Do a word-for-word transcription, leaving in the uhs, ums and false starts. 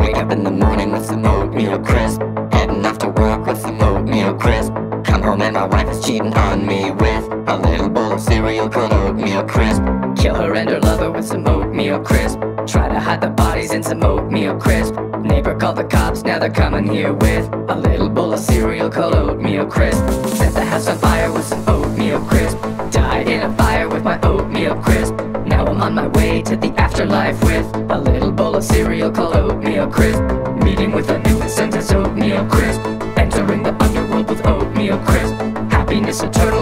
Wake up in the morning with some oatmeal crisp, heading off to work with some oatmeal crisp. Come home and my wife is cheating on me with a little bowl of cereal called oatmeal crisp. Kill her and her lover with some oatmeal crisp. Try to hide the bodies in some oatmeal crisp. Neighbor called the cops, now they're coming here with a little bowl of cereal called oatmeal crisp. Set the house on fire with some oatmeal crisp. Died in a fire with my oatmeal crisp. Now I'm on my way to the afterlife with a little bowl of cereal called oatmeal crisp. Meeting with Anubis and his oatmeal crisp. Entering the underworld with oatmeal crisp. Happiness eternal